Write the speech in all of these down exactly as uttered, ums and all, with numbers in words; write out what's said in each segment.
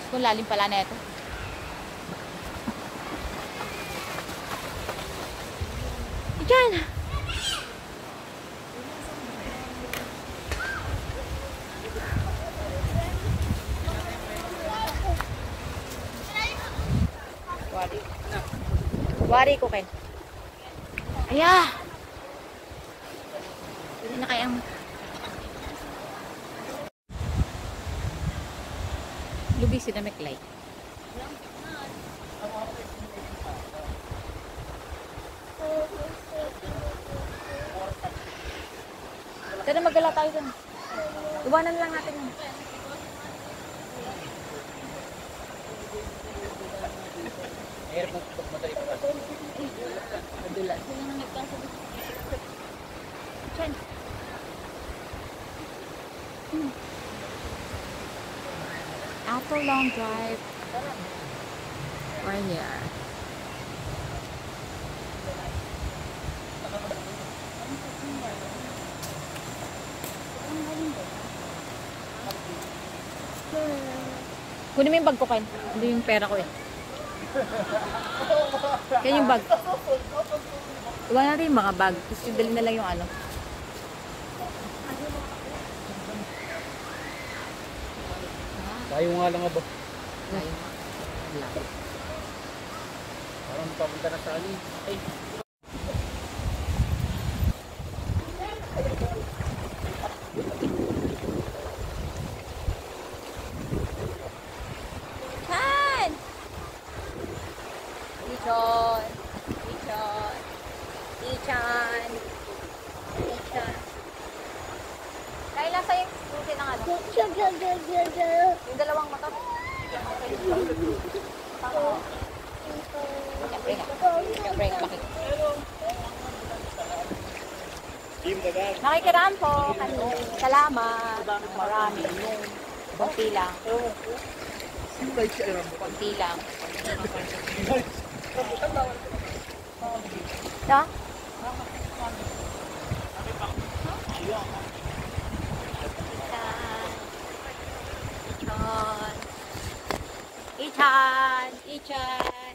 Kung lalim pala na ito. Diyan! Wari. Wari ko, Ken. Aya! Hindi na kayang... Lubi si Dameklay. Tara, magala tayo dun. Iwanan lang natin yun. Mahirap mong pagmadali pa. Madula. Sila nang nagkasa. Diyan. Hmm. After long drive, we're here. Kunin mo yung bag ko, Ken. Hindi yung pera ko eh. Yan yung bag. Iwan natin yung mga bag. Tapos yung dali na lang yung ano. Tayo nga lang ba? Layo. Parang papunta na sa anin. Ay. Kan! Ichon! Ichon! Ichan! Ichan! Kailan sa'yo susi ng ano? Yung dalawang mata? Siyempre nga. Siyempre nga, bakit? Nakikiraan po. Salamat. Marami. Kunti lang. Kunti lang. Ha? Ichan! Ichan! Ichan!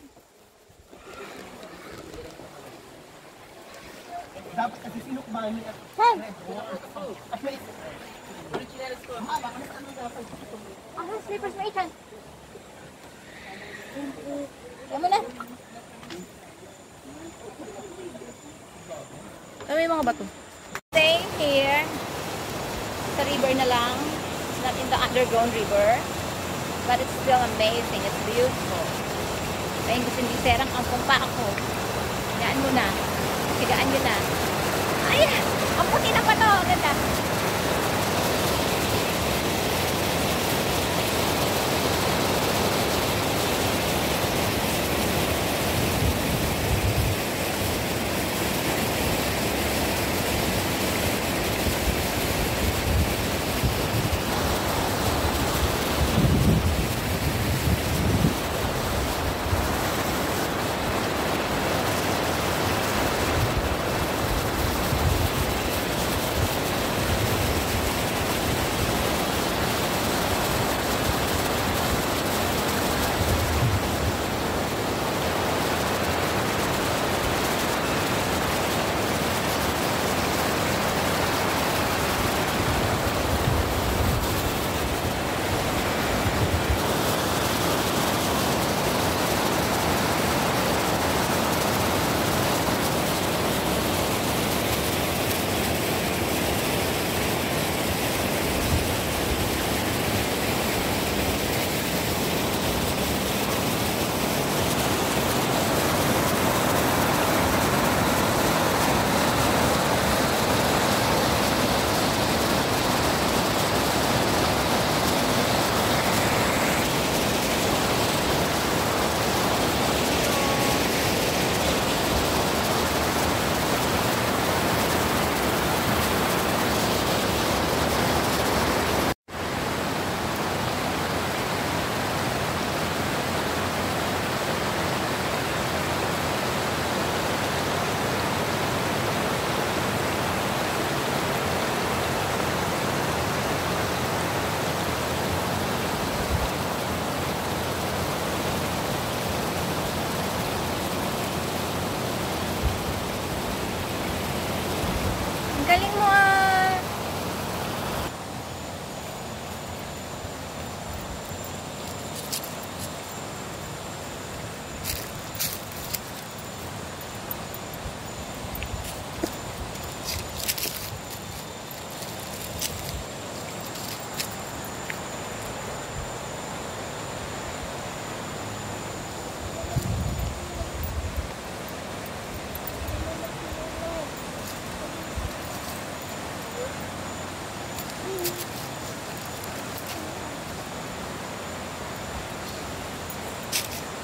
Dapat kasi sino kumain niya. Saan? Ang slippers mo, Ichan. Kaya mo na. Ano yung mga bato? Staying here sa river na lang. It's not in the underground river. But it's still amazing. It's beautiful. Kaya gusto hindi serang ang pumpa ako. Gaan mo na. Sigaan nyo na. Ay! Ang puti ng bato. Ang ganda.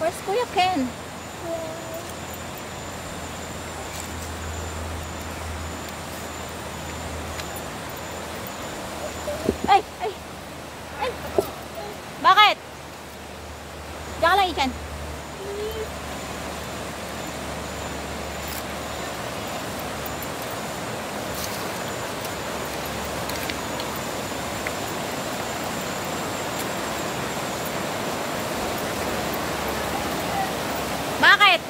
Where's Kuya Ken? Ay! Ay! Ay! Bakit? Diyan ka lang, Ikan. Bakit?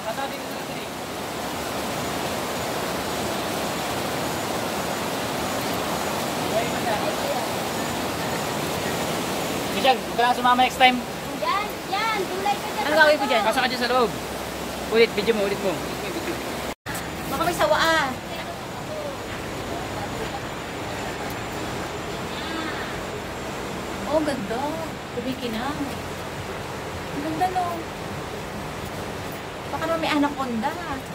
Michelle, huwag ka lang sumama next time. Yan, yan. Tulay ka dyan. Ano gagawin ko dyan? Pasok ka dyan sa loob. Ulit, video mo, ulit mo. Ulit mo yung video. Baka may sawa ah. Oh, ganda. Kumikinang. Ang ganda no. Baka naman may anaconda.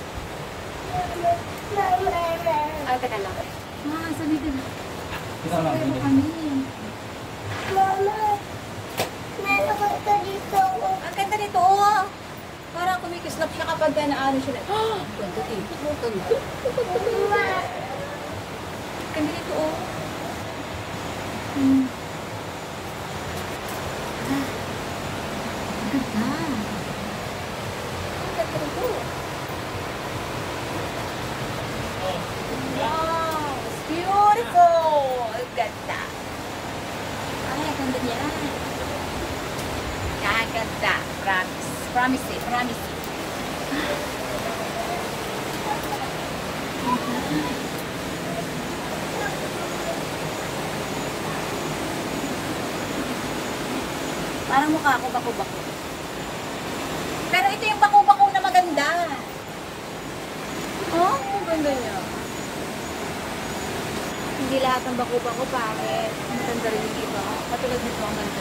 Ay, teka lang. Ah, sabi din. Kita lang, Sabi mo video. kami. Mama, meron ka dito. Ang ganda nito oh. Parang kumikislap siya kapag naano siya. Ah, ganda dito. Ganda. Mama, Ganda nito oh. Hmm. Ah. Ang ganda. Ang ganda nito. Wow! It's beautiful! Ang ganda. Ay, ang ganda niya. Kaganda. Promise. Promise eh. Promise eh. Parang mukha ako bako-bako. Pero ito yung bako-bako na maganda. Oh, ang ganda niya. Hindi lahat ng bako-bako pangit. Ang ganda rin yung iba. Katulad nito ang ganda.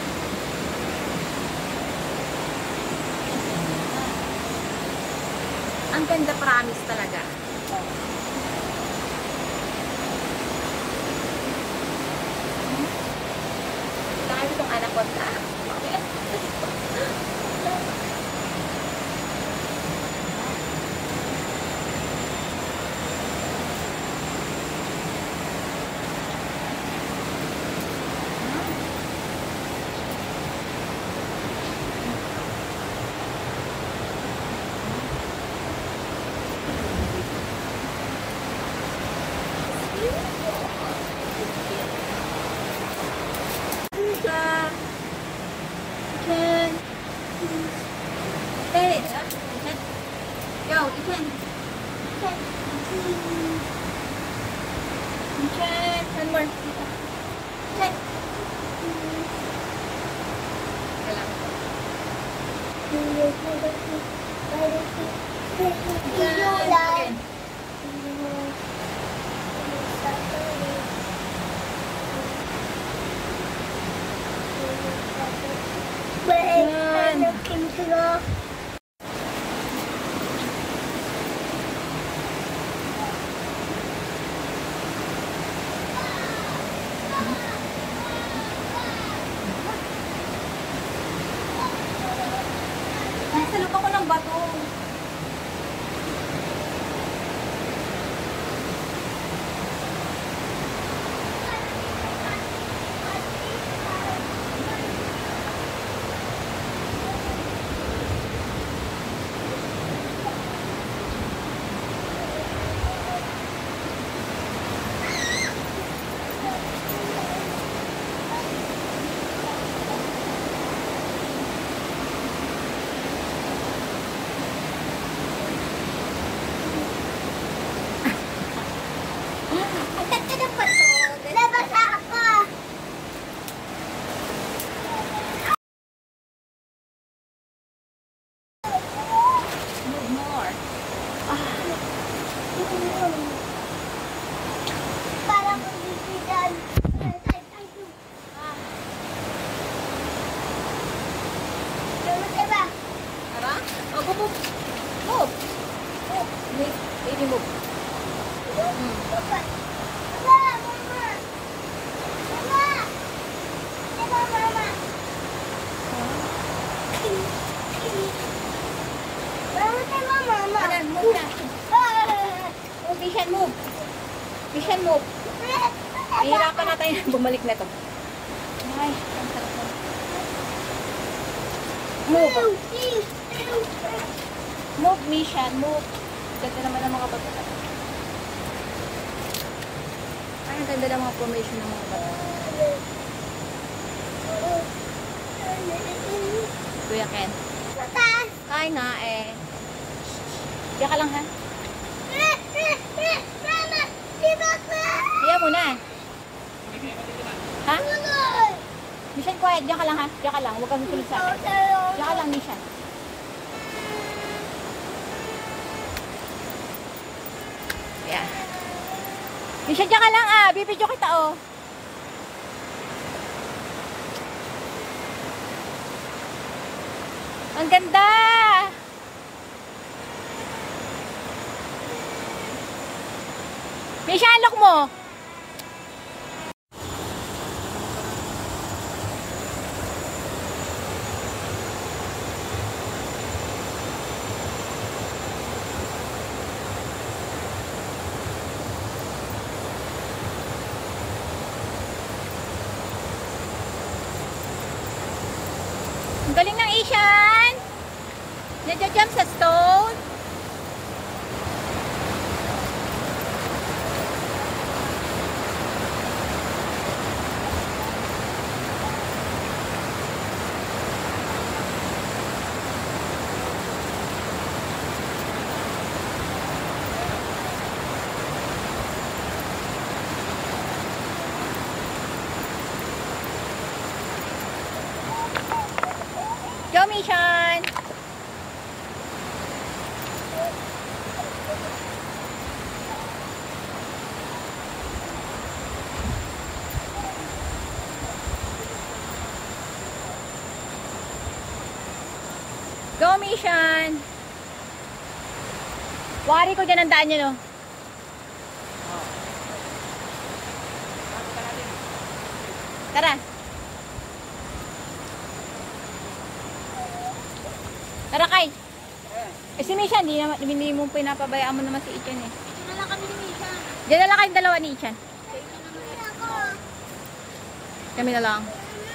Ang ganda, promise talaga. Saka itong anaconda. Diba? Ikan. Hey, Ikan. Yo, Ikan. Ikan. Ikan. One more. Ikan. Ikan. Again. Yan. Kim sila. Nasa loob ako ng bato. Nabasa ako. Move more. Parang kung bibigyan. Diba? Tara? Oh, go, move. Move. Move. Wait, baby, move. Hmm. Papa. Mama, mama. Mama. Diba, mama? Huh? move na. Move, Mishan, move. Mishan, move. Hihirapan natin bumalik na to. Ay, ang sarap mo. Move. Move, Mishan, move. Ganda naman ang mga bato. Ay, ang ganda ng mga formation ng mga bato. Kuya Ken. Kaya nga eh. Diyan ka lang ha. Hiya mo na. Ha? Mishan, quiet. Diyan ka lang ha. Diyan ka lang. Huwag kang tulog sa akin. Diyan ka lang, Mishan. Yeah. Mishan, diyan ka lang ah. Bibidyo kita oh. Ang ganda! Misha, look mo! Ang galing ng Ishan! Nadya-jump sa stone. Go, Mishan! Go, Mishan! Wari ko dyan ang daan nyo, no? Tara! Tara, Kay! Eh, si Mishan, hindi, naman, hindi mo pinapabayaan mo naman si Ichan, eh. Dito na lang kami ni Misha. Diyan na lang kayong dalawa ni Ichan. Dito naman ako. Kami na lang.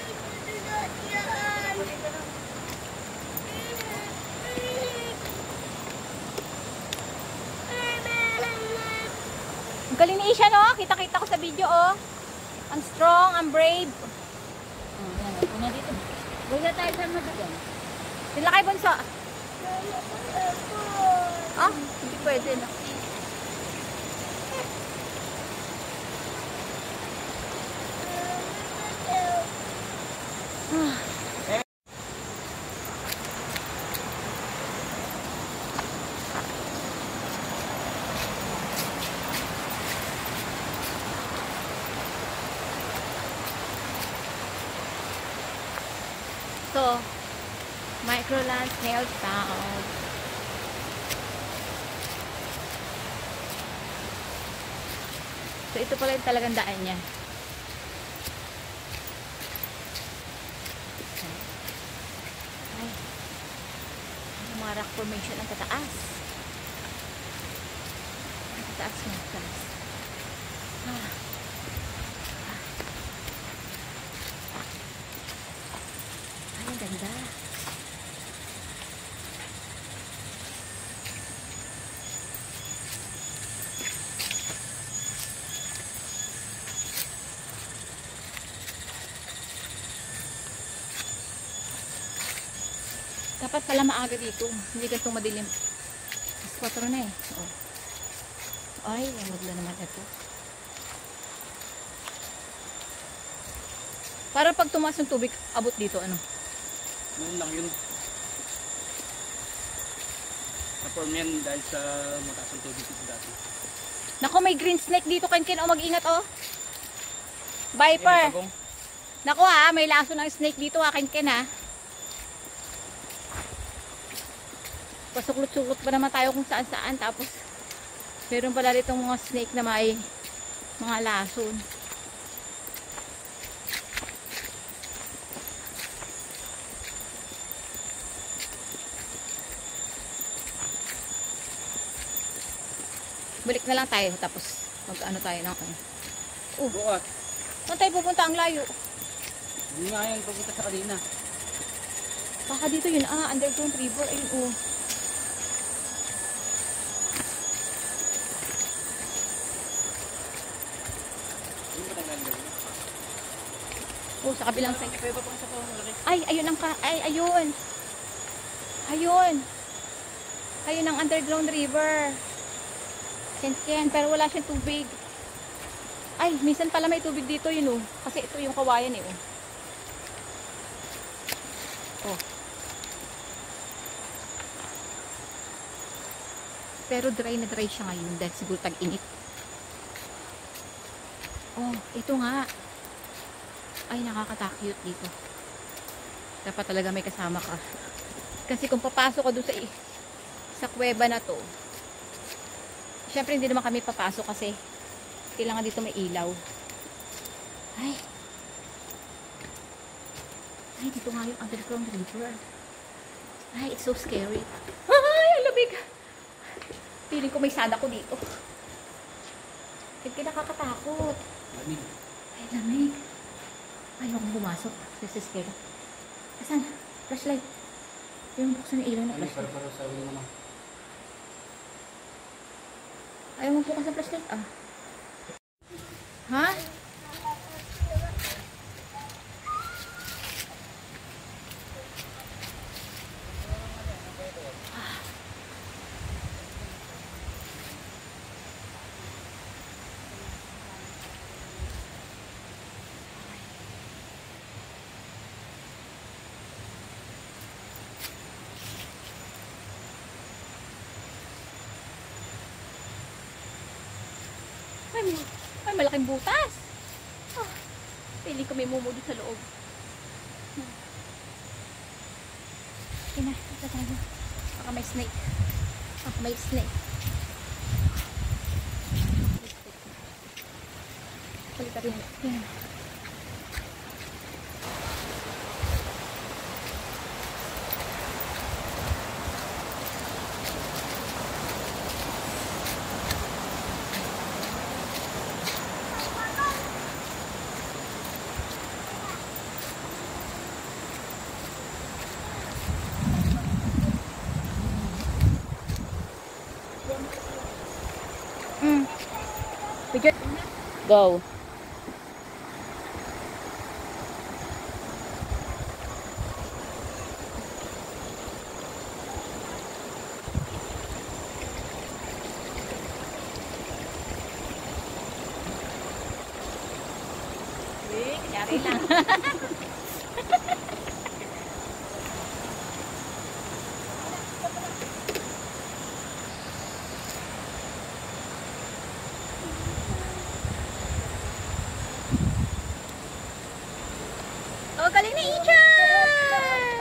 Ang galing ni Isha, no? Kita-kita ko sa video, oh. Ang strong, ang brave. Oh, yan. Upo na dito. Huwag na tayo sa madagan. Sila kay Bunso. Ah, hindi pwede, no? Ah. So, Microland Snail Town. So, ito pala yung talagang daan niya. Ay, ang mga rock formation ang tataas. Ang tataas mo, tataas. Ah. Ay, ang ganda. Dapat pala maaga dito. Hindi ganitong madilim. Mas kwatro na eh. Oh. Ay, magla naman ito. Para pag tumaas ng tubig, abot dito, ano? Noon lang yun. Na-form yan dahil sa mataas ang tubig dito dati. Nako, may green snake dito, Ken-Ken. O, mag-ingat, oh. Eh, may Viper. pagong. Nako, ha. May laso ng snake dito, ha, Ken-Ken, ha. Pasuklot-suklot pa naman tayo kung saan-saan. Tapos, meron pala ditong mga snake na may mga lason. Balik na lang tayo, tapos mag-ano tayo ng ano. Oh, Bukas. saan tayo pupunta? Ang layo. Hindi nga yan pupunta sa kanina. Baka dito yun, ah, underground river. Ayun, oh. Hindi ba tayo gagawin? Oh, sa kabilang side. Kaya ba pang sa po malaki? Ay, ayun ang ka... Ay, ayun. Ayun. Ayun ang underground river. Ken-ken, pero wala siyang tubig. Ay, minsan pala may tubig dito yun, oh. Kasi ito yung kawayan, eh, oh. Oh. Pero dry na dry siya ngayon dahil siguro tag-init. Oh, ito nga. Ay, nakakatakot dito. Dapat talaga may kasama ka. Kasi kung papasok ka doon sa sa kuweba na to, syempre hindi naman kami papasok kasi kailangan dito may ilaw. Ay. Ay, dito nga yung underground river. Ay, it's so scary. Ay, ang lamig. Feeling ko may sada ko dito. Hindi nakakatakot. Lamig. Ay, lamig. Ayaw kong pumasok. This is scary. Asan? Flashlight. Yung buksan ng ilaw na Ano, flashlight. para sa ulo naman. Ayaw mo bukas ng flashlight, ah. Ha? Ay, ay, malaking butas. Ah, piling ko may mumo doon sa loob. Okay na, ito tayo. Baka may snake. Baka may snake. Salita rin. Yan. Mm. Go. Eh, kanyari lang. Oh, galing na Ichan!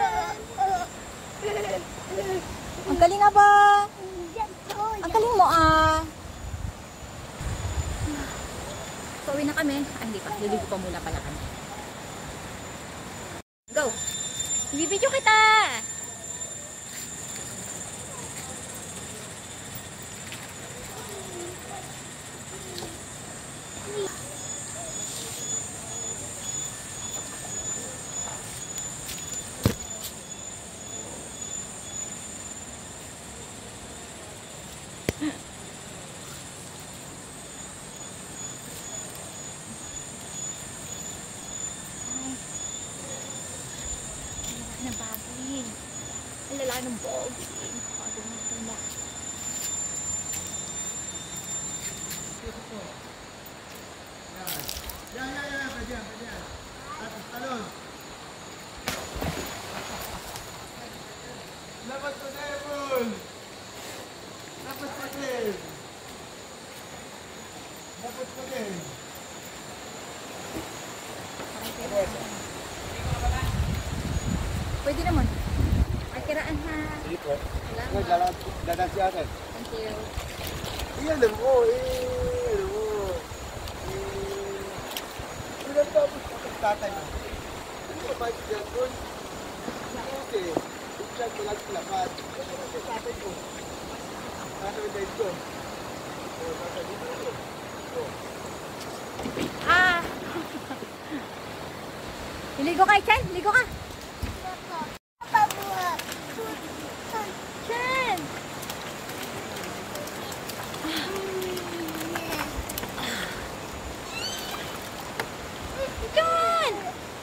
Ang galing nga ba? Ang galing mo ah. So, uwi na kami. Ay, hindi pa. Liligo pa muna pala kami. Go! Bibidyo kita! Ang bagay. Ang lalaki ng bulb. Nakakagod na ito na. Yan, yan, yan, pwede yan, pwede yan. Tapos talon. Dapat pa Devon! Dapat pa din! Dapat pa din! Pwede naman. Ay, kiraan ha. Sige po. Salamat. Dadan si ate. Thank you. Iyan alam mo, eh, alam mo. Eh, ilan tapos kapag tatay mo? Hindi mo ba si Devon? Okay. Siya ko lang lapat. Ano ba si tatay ko? Ano ba dahil ko? Ah! Ligo ka, Chan? Ligo ka! Pabuhat. Chan! Chan!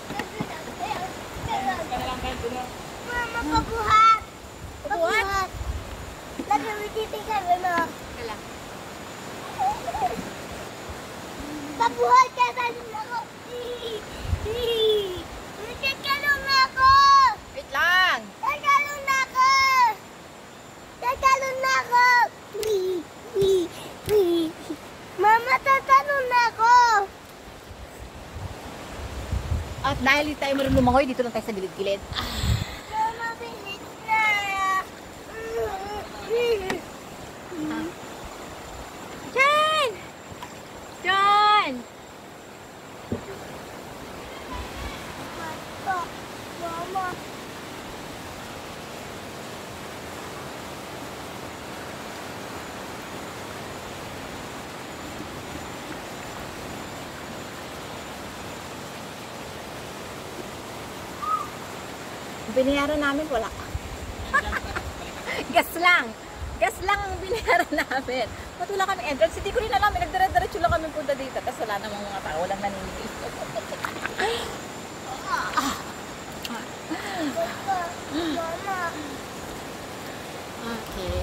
Mama, pabuhat. Pabuhat? Lagi mo titigan mo. Kailan? Pabuhat ka talon ako. Tatalon ako. Wait lang! Tatalon ako. Tatalon ako. Mama, tatalon ako. At dahil hindi tayo marunong lumangoy, dito lang tayo sa gilid-gilid. Mama, bilis na. Chan! Chan! Mama. Binayaran namin, wala. Gas lang. Gas lang ang binayaran namin. Ba't wala kami entrance? Hindi ko rin alam. Nagdire-diretso lang kami punta dito. Tapos wala namang mga tao. Walang naninigil. Mama. Okay.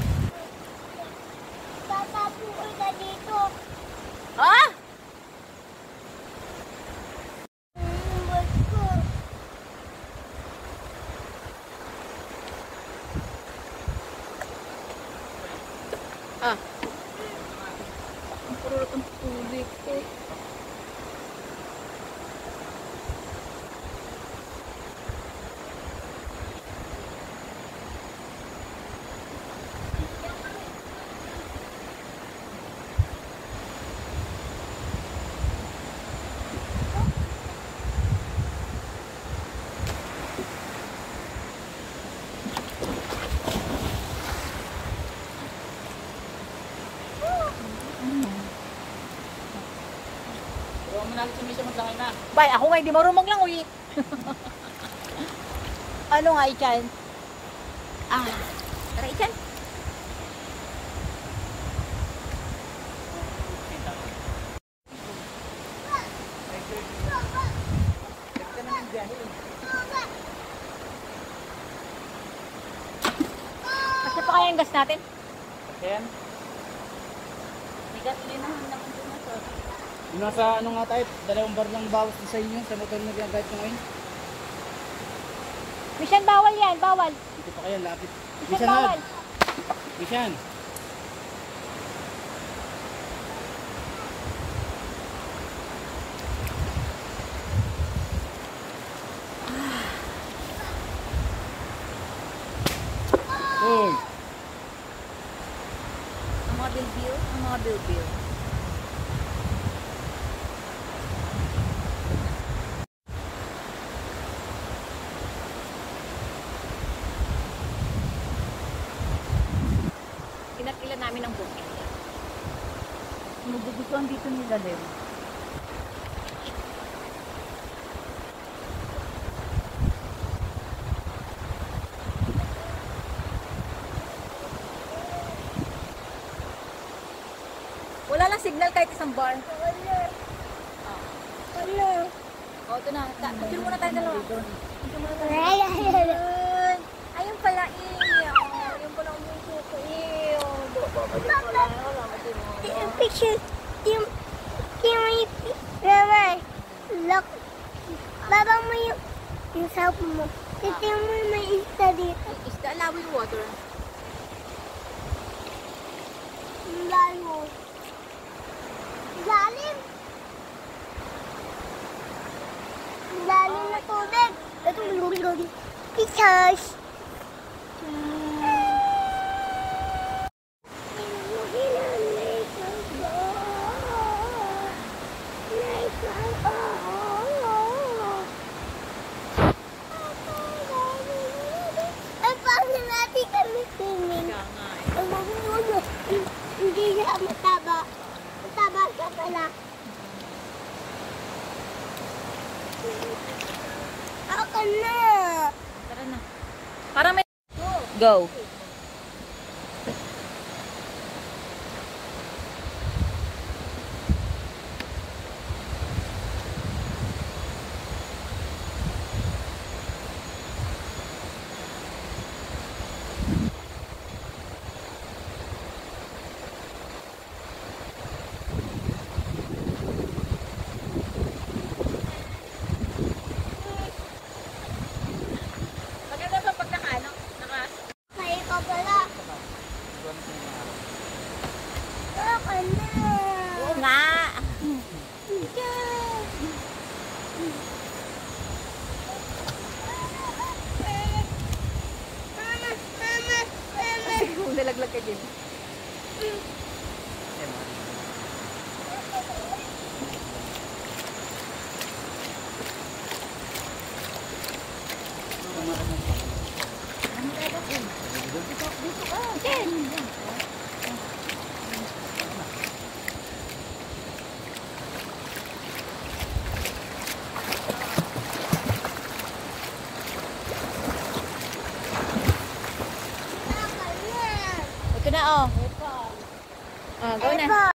Tatapuin ka dito. Ah! Mm, bus ko. Ah. Ang kurulot ang tubig ko. Huwag mo natin si Misha maglangay na. Bay, ako nga hindi marunong lang, uy. Ano nga, Ichan? Ah, tara, Ichan. Kasi pa kaya yung gas natin? Ayan. Bigat, hindi naman naman doon na to. Yung nasa ano nga tayo, dalawang bar lang bawas sa inyo sa motor na ginagamit ko ngayon. Mishan, bawal yan, bawal. Dito pa kayo, lapit. Mishan, bawal. Mishan. Uy. Ang mga bilbil, ang mga bilbil. Pinatila namin ang bukid. Nagugustuhan dito nila din. Wala lang signal kahit isang bar. Wala. Wala. O, ito na. Ta- Picture muna tayo dalawa. Picture muna tayo. Ay, ay, ay, ay. Ayun. Ayun pala, iyo. Ayun pala ang muso ko, iyo. Ayun pala. Wala ko din mo. Yung picture, yung, yung, mama, look, baba mo yung, yung cellphone mo. Titingnan mo yung may isa dito. Is the allowing water? Ang layo. Lalim. Ang lalim na tubig. Ito, lori-lori. Pictures. Ay, paano natin kami swimming? Kaya nga eh. Hindi siya mataba. Mataba siya pala. Ako na. Tara na. Para may... Go. Maganda ba pag naka, ano? Naka... Kaya ka pala. Ako na. Oo nga. Mama, mama, mama. Kung nalaglag ka din. Ako na. Ito na, oh. Ah, go na. Ito.